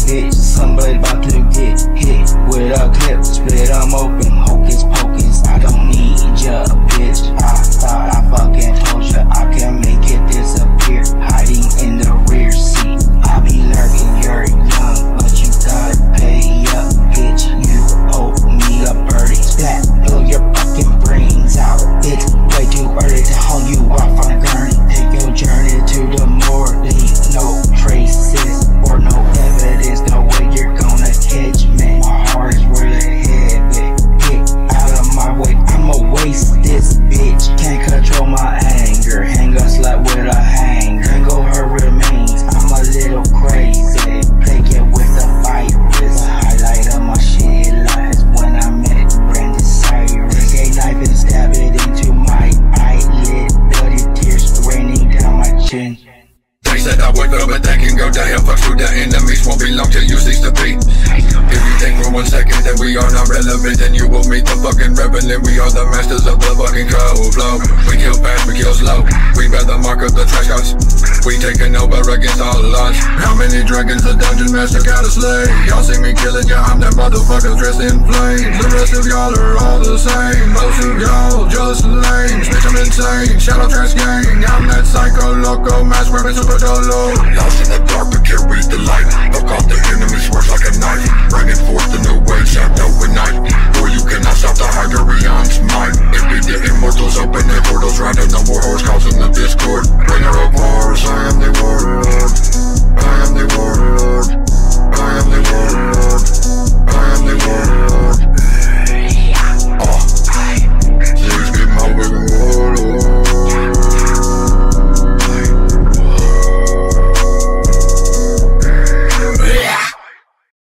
bitch. Somebody about to get hit with a clip. Split 'em open, hocus pocus. I don't need ya, bitch. I thought I fucking told ya I can make it disappear. Hiding in the rear seat. I be lurking, you're young, but you gotta pay up, bitch. You owe me a birdie. That blow your fucking brains out. It's way too early to haul you off on a gurney. Take your journey to the morgue. No traces or no evidence. No way you're gonna catch me. My heart is really heavy. Get out of my way. I'ma waste this bitch. Can't control my anger. Hang a slut with a hang. Tangle her remains. I'm a little crazy. Play it with the virus. The highlight of my shit lies when I met Brandon Cyrus. Take a knife and stab it into my eyelid. Bloody tears raining down my chin. They said I would go, but that can go to hell. Fuck you, the enemies won't belong till you cease to be. If you think for 1 second that we are not relevant, then you will meet the fucking revenant. We are the masters of the fucking cold flow. We kill fast, we kill slow. We bear the mark of the trash gods. We taking over against all odds. How many dragons the dungeon master gotta slay? Y'all see me killing ya, I'm that motherfucker dressed in flames. The rest of y'all are all the same. Most of y'all just lame. Bitch, I'm insane. Shadow trash gang. I'm that psycho loco mask wearing super dolo. Lost in the dark but carry the light. Fuck off the enemy's words like a knife. Bringing forth the new way, shadow and night. Or you cannot stop the Hyperion's might. If we the immortals open their portals, right, no more horse calls in the discord. Bringer of wars,